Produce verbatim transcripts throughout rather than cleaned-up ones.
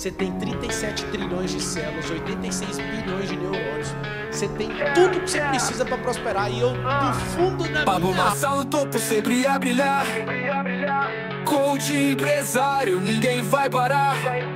Você tem trinta e sete trilhões de células, oitenta e seis bilhões de neurônios. Você tem tudo que você precisa pra prosperar. E eu, do fundo da Pablo minha... Marçal no topo sempre a brilhar. Coach empresário, ninguém vai parar.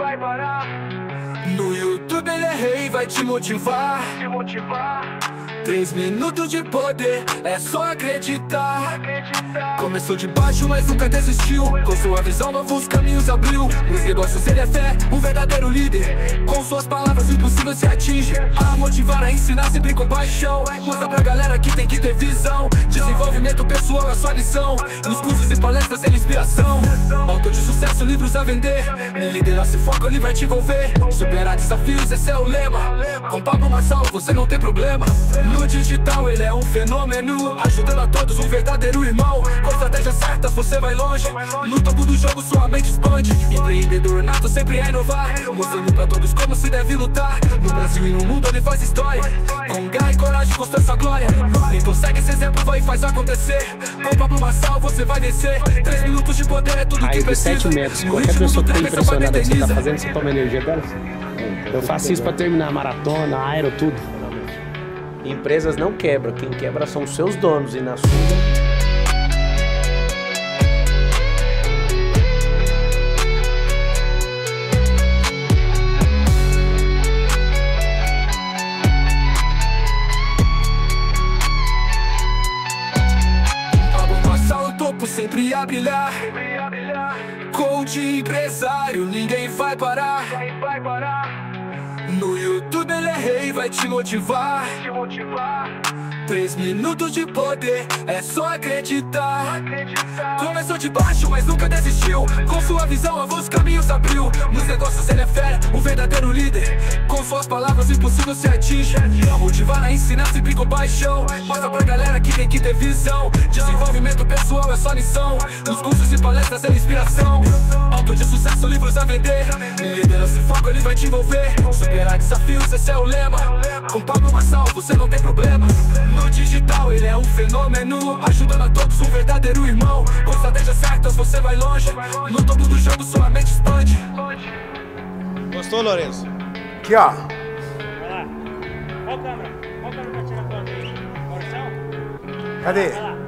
No YouTube ele é rei, vai te motivar. Três minutos de poder, é só acreditar. Começou de baixo, mas nunca desistiu. Com sua visão, novos caminhos abriu. Nos negócios ele é fé, um verdadeiro líder. Com suas palavras o impossível se atinge. A motivar, a ensinar sempre com paixão. Mostra pra galera que tem que ter visão. Desenvolvimento pessoal é sua lição. Nos cursos e palestras ele é inspiração. Autor de sucesso, livros a vender. Liderança e foco, ele vai te envolver. Superar desafios, esse é o lema. Com Pablo Marçal você não tem problema. No digital ele é um fenômeno, ajudando a todos, um verdadeiro irmão. Com estratégias certas você vai longe. No topo do jogo sua mente expande. Empreendedor nato sempre a inovar, mostrando pra todos como se deve lutar. No Brasil e no mundo ele faz história. Com garra e coragem constrói sua glória. Então segue esse exemplo, vai e faz acontecer. Com Pablo Marçal você vai descer. Três minutos de poder é tudo que precisa. sete metros, qualquer pessoa que tá impressionada que você tá fazendo, você toma energia dela. Eu faço isso pra terminar a maratona, aero, tudo. Empresas não quebram, quem quebra são os seus donos. E na sua... Pablo Marçal no topo sempre a brilhar. Coach empresário, ninguém vai parar. No YouTube ele é rei, vai te motivar. Três minutos de poder, é só acreditar. Começou de baixo, mas nunca desistiu. Com sua visão, novos caminhos abriu. Nos negócios ele é fera, um verdadeiro líder. Com suas palavras, o impossível se atinge. A motivar, a ensinar sempre com paixão. Mostra pra galera que tem que ter visão. Desenvolvimento pessoal é sua lição. Nos cursos e palestras é inspiração. Autor de sucesso, livros a vender. Liderança e foco, ele vai te envolver. Superar desafios, esse é o lema. Com Pablo Marçal você não tem problema. No digital ele é um fenômeno, ajudando a todos, um verdadeiro irmão. Com estratégias certas você vai longe. No topo do jogo sua mente expande. Gostou, Lourenço? Aqui, ó. Vai lá. Qual câmera? Qual câmera pra tirar foto aí? Marçal? Cadê? Vai lá.